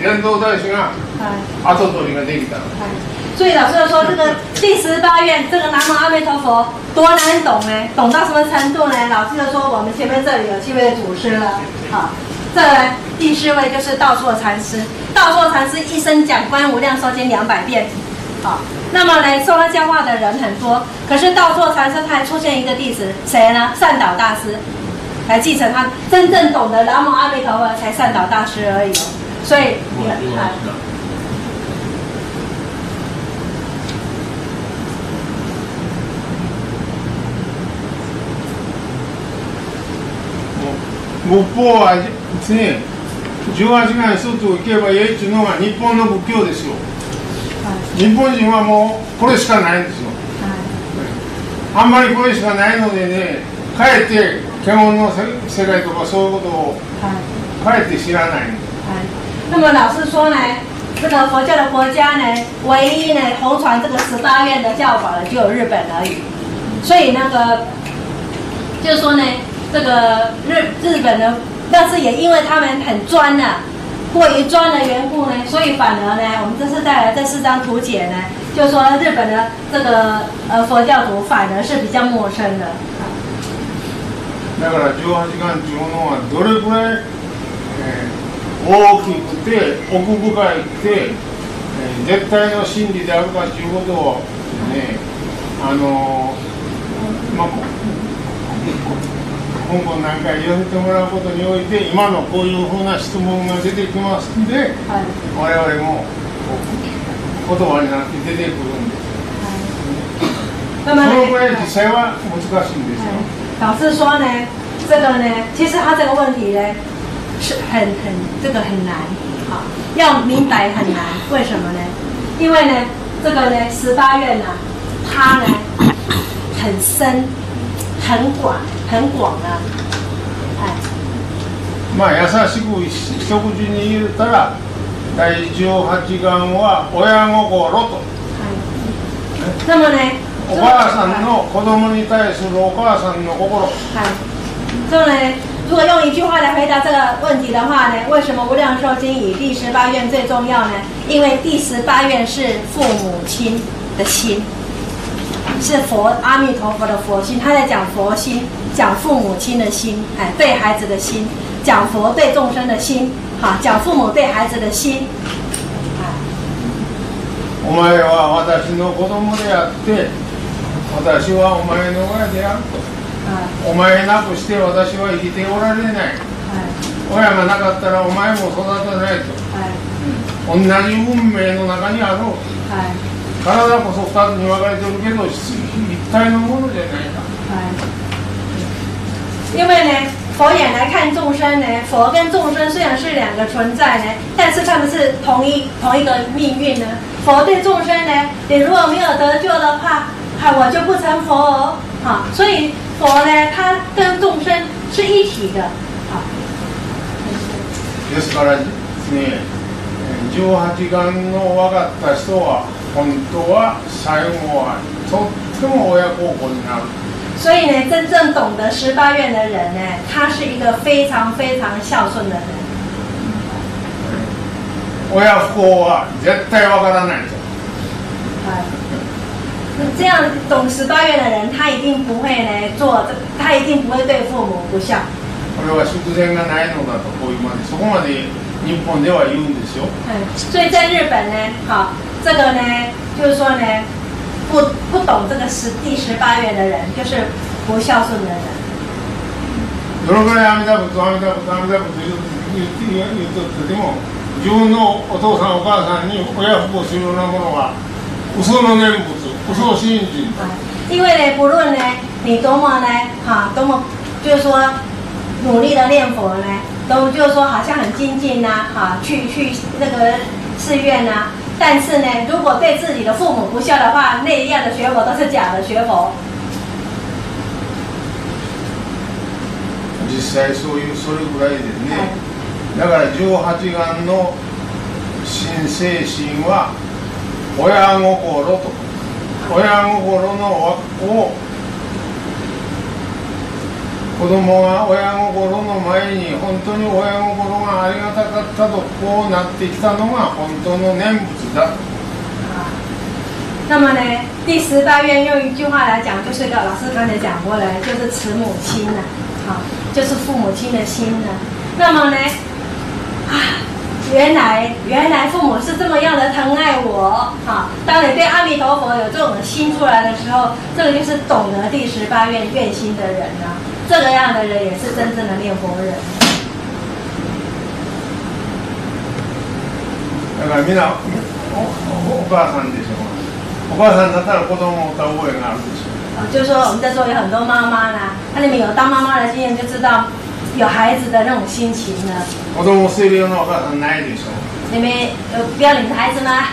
伝道大師が後取りができた。 所以老师就说，这个第18愿这个南无阿弥陀佛多难懂呢？懂到什么程度呢？老师就说，我们前面这里有7位祖师了。好，这第4位就是道祚禅师。道祚禅师一生讲《观无量寿经》200遍。好，那么呢，受他教化的人很多，可是道祚禅师他还出现一个弟子，谁呢？善导大师来继承他，真正懂得南无阿弥陀佛才善导大师而已。所以你看。 仏法はですね、18時間一つを行けばいいっていうのが日本の仏教ですよ。日本人はもうこれしかないんですよ。あんまりこれしかないのでね、かえって獣の世界とかそういうことをかえって知らない。 那么老师说呢，这个佛教的国家呢，唯一呢弘传这个18愿的教法的就有日本而已。所以那个就是说呢。这个日本呢，但是也因为他们很专呐，过于专的缘故呢，所以反而呢，我们这次带来这4张图解呢，就说日本的这个佛教徒反而是比较陌生的。 だから18願っていうものはどれくらい、大きくて奥深いくて、絶対の真理であるかということをね、今後何回言わせてもらうことにおいて今のこういうふうな質問が出てきますので、我々も言葉になって出てくるんです。そのぐらい実際は難しいんですよ。 老师说呢，这个呢，其实他这个问题呢是这个很难，好，要明白很难。为什么呢？因为呢，这个呢18愿呢，它呢很深、很广啊。 まあ優しく一口に言ったら第18願は親心と。 那么呢？ お母さんの子供に対するお母さんの心。 这呢，如果用一句话来回答这个问题的话呢，为什么无量寿经以第18愿最重要呢？因为第18愿是父母亲的心，是佛阿弥陀佛的佛心，他在讲佛心，讲父母亲的心，对孩子的心，讲佛对众生的心，讲父母对孩子的心。 お前は私の子供であって、私はお前の親であると。お前なくして私は生きておられない。親がなかったらお前も育たないと。同じ運命の中にあろう。体こそ2つに分かれてるけど一体のものじゃないか。 因为呢，佛眼来看众生呢，佛跟众生虽然是2个存在呢，但是他们是同一个命运呢。佛对众生呢，你如果没有得救的话，我就不成佛哦。所以佛呢，他跟众生是一体的。 ですからですね、18願の分かった人は本当は最後はとっても親孝行になる。 所以呢，真正懂得18愿的人呢，他是一个非常非常孝顺的人。 親不孝は絶対わからないと。 这样懂18愿的人，他一定不会呢他一定不会对父母不孝。 これは祝前がないのだとこういうまでそこまで日本では言うんですよ。 所以在日本呢，这个呢，就是说呢，不懂这个第18愿的人，就是不孝顺的人。 どのぐらい阿弥陀仏阿弥陀仏阿弥陀仏言ってても、自分のお父さんお母さんに親不孝するようなものは嘘の念仏、嘘信心。 因为呢，不论呢你多么呢，多么就是说努力的念佛呢，都就是说好像很精进呐，去那个寺院呐，但是呢，如果对自己的父母不孝的话，那一样的学佛都是假的学佛。 実際それぐらいでね。だから18願の新精神は親心と、親心のを子供は親心の前に本当に親心がありがたかったとこうなってきたのが本当の念仏だ。 那么呢，第18愿用一句话来讲，就是一个老师刚才讲过了，就是慈母亲呐，好，就是父母亲的心呢。那么呢，原来父母是这么样的疼爱我，好，当你对阿弥陀佛有这种心出来的时候，这个就是懂得第18愿愿心的人呢。这个样的人也是真正的念佛人。 だからみんなお母さんでしょ。お母さんだったら子供を歌う覚えがあるでしょ。 就是说我们在座有很多妈妈呢，那你们有当妈妈的经验，就知道有孩子的那种心情呢。 子供を捨てるようなお母さんないでしょ。 你们有不要你的孩子吗？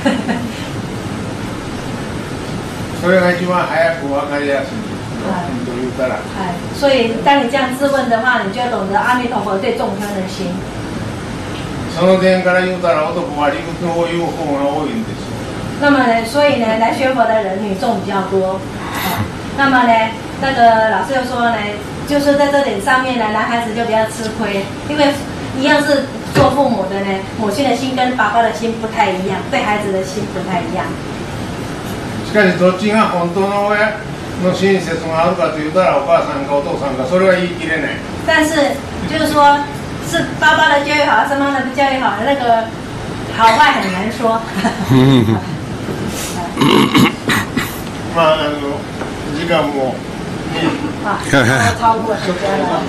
それが一番早く分かりやすい。本当言うたら。 所以当你这样自问的话，你就懂得阿弥陀佛对众生的心。 その点から言うたら男は理屈を言う方が多いんです。 那么呢，所以呢，来学佛的人女众比较多。那么呢，那个老师又说呢，就说在这点上面呢，男孩子就比较吃亏，因为一样是做父母的呢，母亲的心跟爸爸的心不太一样，对孩子的心不太一样。 しかしどっちが本当の親の親切があるかと言ったらお母さんかお父さんかそれは言い切れない。 但是就是说，是爸爸的教育好，是妈妈的教育好，那个好坏很难说。 まあ時間もね。 超过时间了。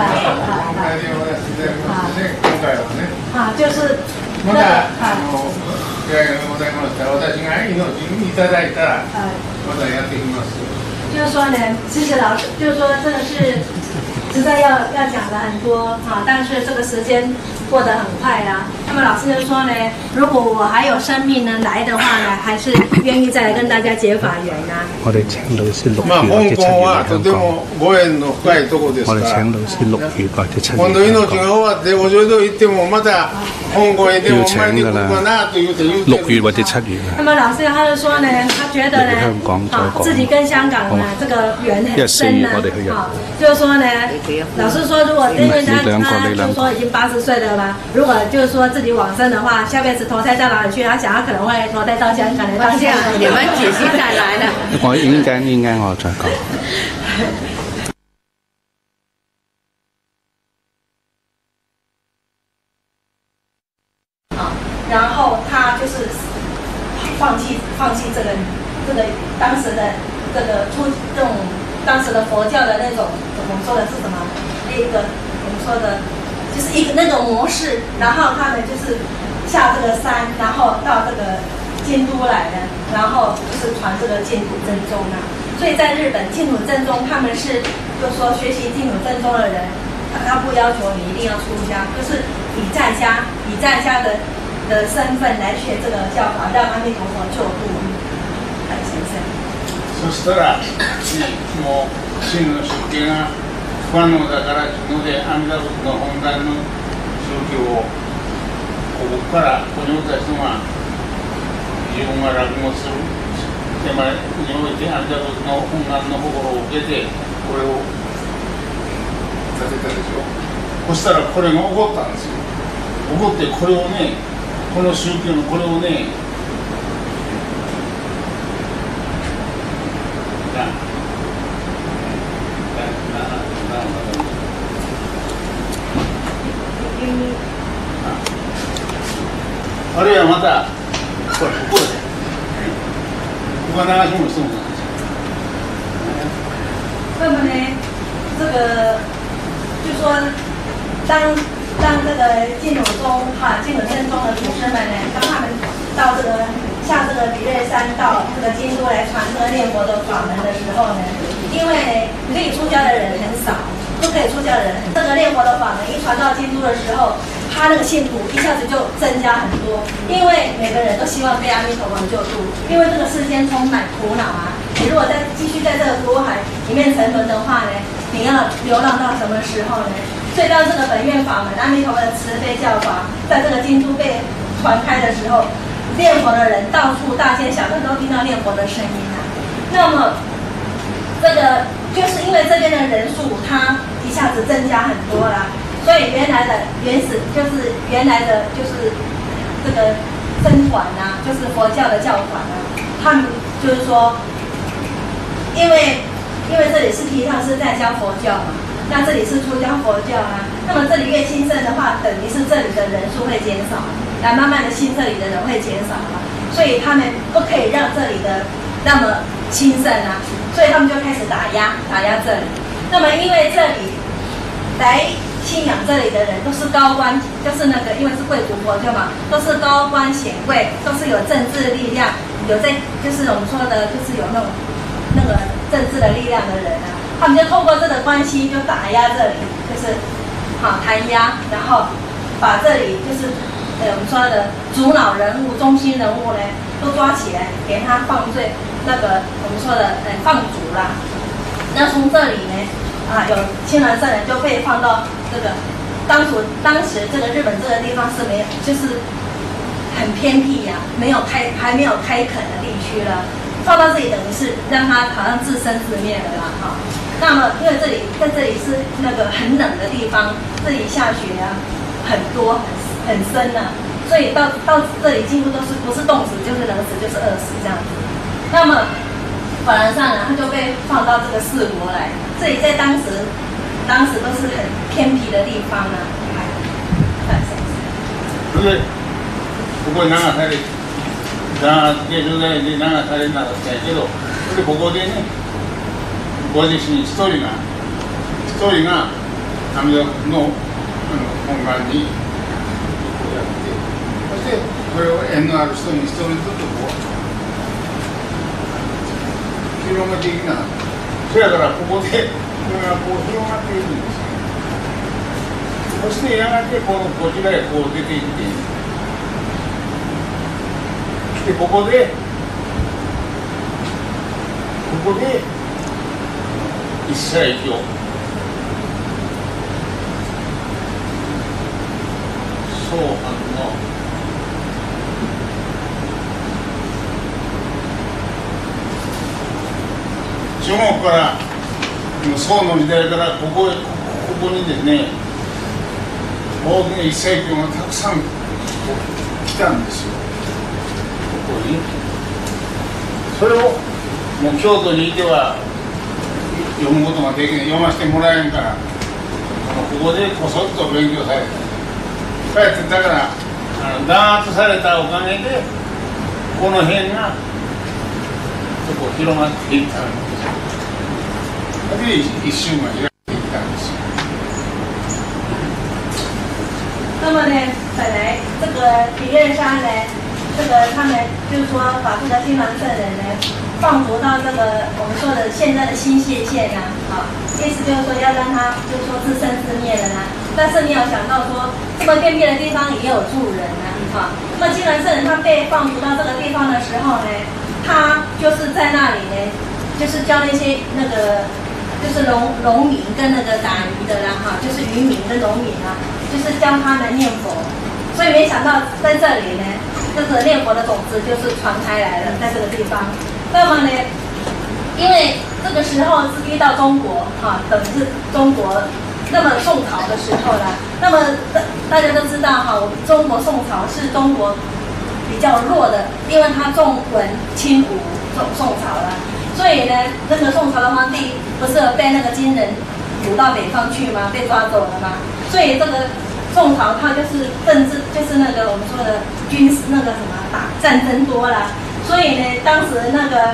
今回はね。 就是まだ機会がございましたら私が命いただいたらまたやっていきます。 就是说呢，其实老师就是说这个是实在要讲的很多但是这个时间过得很快啦。那么老师就说呢，如果我还有生命呢来的话呢，还是愿意再来跟大家结法缘啊。 我哋請老師6月或者7月嚟香港。 ご縁の深いところですから。 我哋請老師6月或者7月。 今度命が終わってお浄土行ってもまた香港へでもお参りに行くかなと言うて 6月或者7月。 那么老師他就說呢，他覺得呢，自己跟香港呢這個緣很深呢，就是說呢，老師說如果因為他就是說已經80歲了嘛，如果就是說自己往生的話，下輩子投胎到哪裡去？他想他可能會投胎到香港來當香港。 你們解析再來了。 我應該我再講。 然後他就是放棄這個當時的這種當時的佛教的那種我們說的是什麼？那個我們說的就是一個那種模式，然後他們就是下這個山，然後到這個京都來的，然後就是傳這個淨土正宗啊。所以在日本淨土正宗，他們是就說學習淨土正宗的人，他不要求你一定要出家，就是以在家的身份来学这个教法，让阿弥陀佛救度先生。 そしたら、もう真の出家が不可能だからので阿弥陀仏の本願の宗教をここからここにおった人が自分が落語する手前において阿弥陀仏の本願の心を受けてこれをさせたでしょ。そしたらこれが起こったんですよ。起こってこれをね、この宗教のこれをね、あるいはまたこれここでここが流しもしてもらうんですよ。 那么呢，这个就说当这个净土宗净土正宗的祖师们呢，当他们到这个下这个比叡山到这个京都来传这个念佛的法门的时候呢，因为呢可以出家的人很少，不可以出家的人很少，这个念佛的法门一传到京都的时候，他那个信徒一下子就增加很多，因为每个人都希望被阿弥陀佛救度，因为这个世间充满苦恼啊。你如果继续在这个苦海里面沉沦的话呢，你要流浪到什么时候呢？所以当这个本愿法门阿弥陀佛的慈悲教法在这个京都被传开的时候，念佛的人到处大街小巷都听到念佛的声音啊。那么这个就是因为这边的人数它一下子增加很多啦，所以原来的这个僧团啊，就是佛教的教团啊，他们就是说，因为这里是提倡是在教佛教嘛，那这里是出家佛教啊，那么这里越兴盛的话，等于是这里的人数会减少，来慢慢的兴这里的人会减少嘛，所以他们不可以让这里的那么兴盛啊，所以他们就开始打压这里。那么因为这里来信仰这里的人都是高官，就是那个因为是贵族佛教嘛，都是高官显贵，都是有政治力量，有在就是我们说的，就是有那个政治的力量的人啊，他们就透过这个关系就打压这里，就是弹压，然后把这里就是我们说的主脑人物、中心人物呢都抓起来，给他放罪，那个我们说的放逐啦。那从这里呢有青鸾圣人就被放到这个当时这个日本这个地方是没有，就是很偏僻呀，还没有开垦的地区了。放到这里等于是让它好像自生自灭了啦哈。那么因为在这里是那个很冷的地方，这里下雪啊很多很深啊，所以到这里几乎都是不是冻死就是冷死就是饿死这样子。那么法兰上呢，他就被放到这个四国来，这里在当时都是很偏僻的地方啊。 对，ここに流され流されなかったけど、でここでね、ご自身一人が阿弥陀の本願にやって、そしてこれを縁のある人に一人ずつこう広めていきながら、そやからここでこれがこう広がっていくんですよ。そしてやがてこちらへこう出ていって。でここで一切経宗藩の中国から宋の時代からここにですね大きな一切経がたくさん来たんですよ。それをもう京都にいては読むことができない、読ませてもらえんからここでこそっと勉強された。だから弾圧されたおかげでこの辺がそこ広がっていったんです。で一瞬が開いていったんですよ。 那么呢，本来这个体验山呢。这个他们就是说把这个青鸾圣人呢放逐到这个我们说的现在的新泻县啊，意思就是说要让他就是说自生自灭了呢。但是你有想到说这么偏僻的地方也有住人呢，那么青鸾圣人他被放逐到这个地方的时候呢，他就是在那里呢，就是教那些那个就是农民跟那个打鱼的啦就是渔民跟农民啊，就是教他们念佛。所以没想到在这里呢。这个念佛的种子就是传开来了，在这个地方。那么呢，因为这个时候是遇到中国等于是中国，那么宋朝的时候啦。那么大家都知道中国宋朝是中国比较弱的，因为它重文轻武，宋朝了。所以呢，那个宋朝的皇帝不是被那个金人掳到北方去吗？被抓走了吗？所以这个。宋朝它就是政治，就是那个我们说的军事那个什么战争多啦，所以呢，当时那个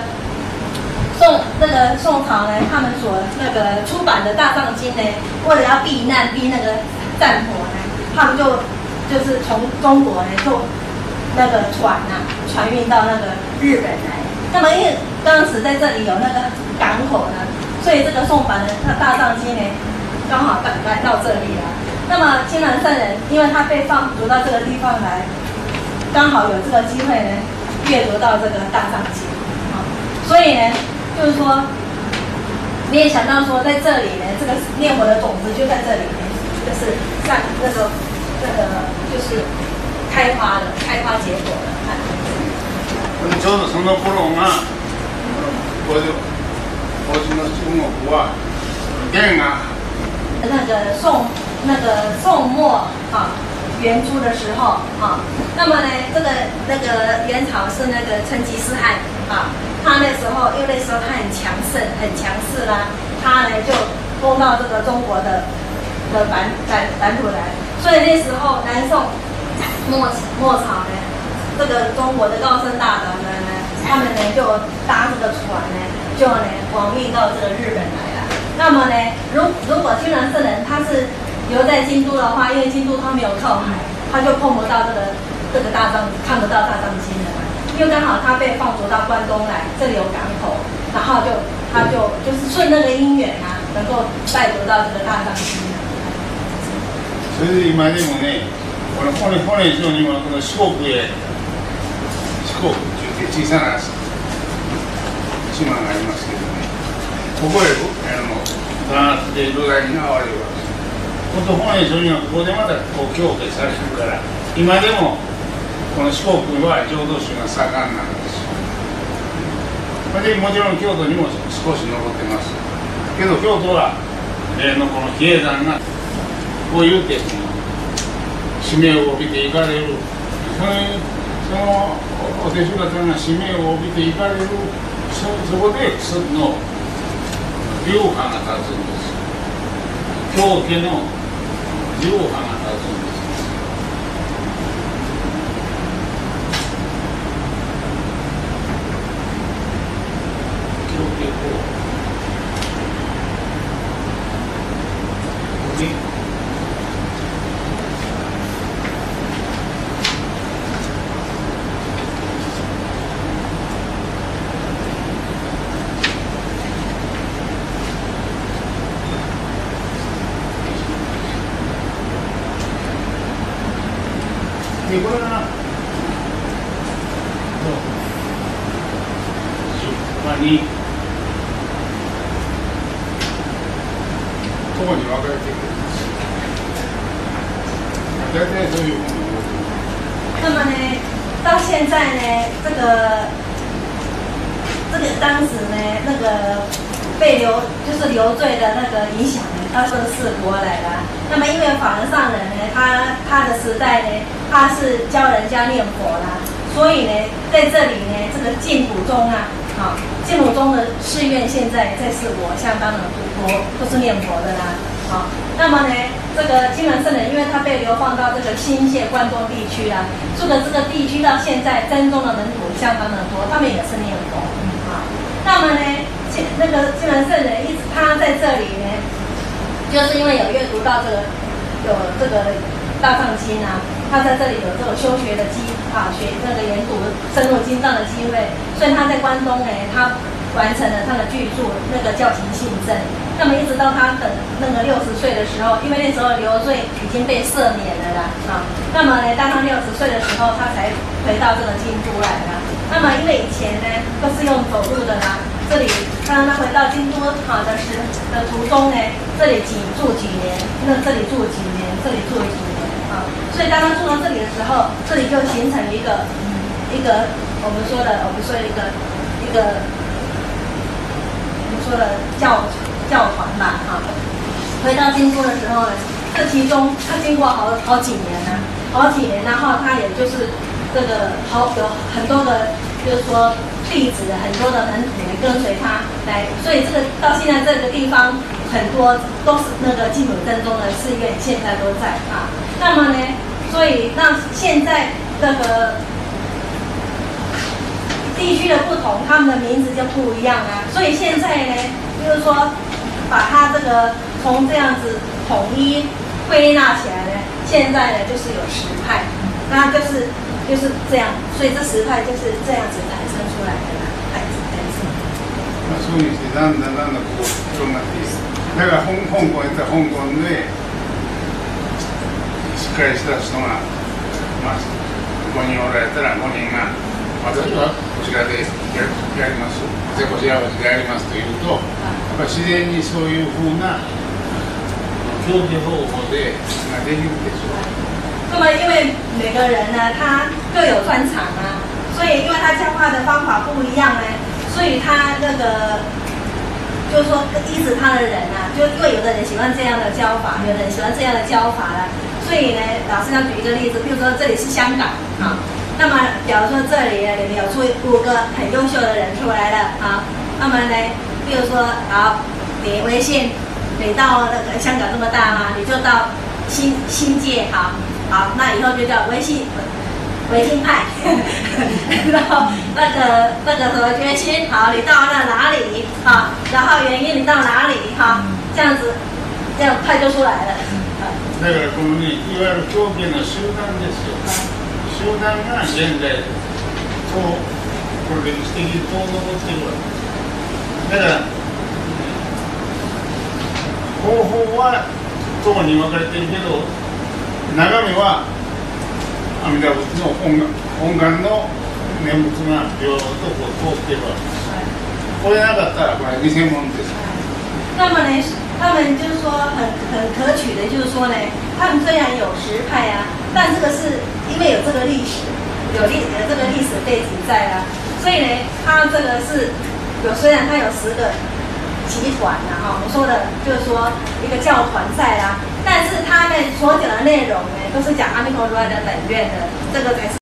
宋朝呢，他们所那个出版的大藏经呢，为了要避那个战火呢，他们就是从中国呢就那个船运到那个日本来。那么因为当时在这里有那个港口呢，所以这个宋版的大藏经呢，刚好来到这里了。那么青鸾圣人，因为他被放逐到这个地方来，刚好有这个机会呢，阅读到这个大藏经，所以呢，就是说，你也想到说，在这里呢，这个念佛的种子就在这里呢，就是像那个就是开花结果了。 ちょうどその頃がこれで。 那么青鸾圣人，因为他被放逐到这个地方来，刚好有这个机会呢，阅读到这个大藏经，所以呢， 私の中国は元が那个宋末啊元初的时候啊，那么呢，那个元朝是那个成吉思汗啊，他那时候因为那时候他很强势啦，他呢就攻到这个中国的版图来，所以那时候南宋末朝呢，这个中国的高僧大德们呢，他们呢就搭这个船呢，就呢往运到这个日本来了。那么呢，如果金銮圣人他是留在京都的话，因为京都它没有靠海，他就碰不到这个大藏，看不到大藏经了嘛。因为刚好他被放逐到关东来，这里有港口，然后他就是顺那个因缘啊，能够带得到这个大藏经。 それで今でもね、この骨上にはこの四国っていう小さな島がありますけどね、ここへ弾圧で土台に合われるわけです。本当本園上にはここでまたこう強化されてるから、今でもこの四国は浄土宗が盛んなんです。それでもちろん京都にも少し残ってます。けど京都は例のこの比叡山がこういうて使命を帯びていかれる、そのお弟子方が使命を帯びていかれる、そこでの流派が立つんです。京家の流派が立つんです。京家こう。でこれが出版にここに分かれていくんです。大体そういうものを。 那么呢，到现在呢，这个当时呢，那个被就是留罪的那个影响呢，到这个四国来了。那么因为法轮上人呢，他的时代呢，他是教人家念佛啦，所以呢，在这里呢，这个净土宗啊，净土宗的寺院现在在四国相当的多，都是念佛的啦。好，那么呢，这个金銮圣人，因为他被流放到这个新界关东地区啦，这个地区到现在真宗的门徒相当的多，他们也是念佛。那么呢，那个金銮圣人他在这里呢，就是因为有阅读到有这个大藏经啊，他在这里有这个修学的学那个研读深入经藏的机会，所以他在关东呢，他完成了他的巨著那个教行信证。那么一直到他等那个60岁的时候，因为那时候留罪已经被赦免了啦，那么呢，当他60岁的时候，他才回到这个京都来了。那么因为以前呢都是用走路的啦，这里当他回到京都的途中呢，这里住几年，那这里住几年，这里住几年所以当他住到这里的时候，这里就形成一个我们说的教团吧回到京都的时候呢，这其中他经过好几年，然后他也就是这个有很多的，就是说弟子，很多的门徒跟随他来，所以这个到现在这个地方很多都是那个净土真宗的寺院，现在都在那么呢，所以那现在这个地区的不同，他们的名字就不一样所以现在呢，就是说把它这个从这样子统一归纳起来呢，现在呢就是有10派，那就是这样，所以这10派就是这样子产生出来的派子。 そうにしてだんだんこう広がっていく。だから香港行った香港でしっかりした人が5人おられたら5人が私はこちらでやります。でこちらはこちらでやりますというと、やっぱり自然にそういうふうな教授方法でができるでしょう。 那么因为每个人呢，他各有专长所以因为他教化的方法不一样所以他那个就是说依止他的人啊，就因为有的人喜欢这样的教法，有的人喜欢这样的教法了，所以呢，老师要举一个例子，比如说这里是香港啊，那么假如说这里你们有出5个很优秀的人出来了啊，那么呢，比如说好，你微信，你到那个香港这么大嘛，你就到新界好，那以后就叫微信派，然后那个什么决心好，你到哪里好，然后原因你到哪里好，这样子，这样派就出来了。 だからこのね、いわゆる狂気の集団ですよ。集団が現在これ歴史的にこう残ってるわけ。だから方法は党に分かれてるけど、中身は阿弥陀仏の本願の念仏が平等とこう通っているわけです。これなかったらこれ偽物です。 那么呢，他们就是说很可取的，就是说呢，他们虽然有实派啊，但这个是因为有这个历史，有这个历史背景在啊，所以呢，他这个是虽然他有10个集团啊，我们说的就是说一个教团在啦，但是他们所讲的内容呢，都是讲阿弥陀如来的本愿的，这个才是。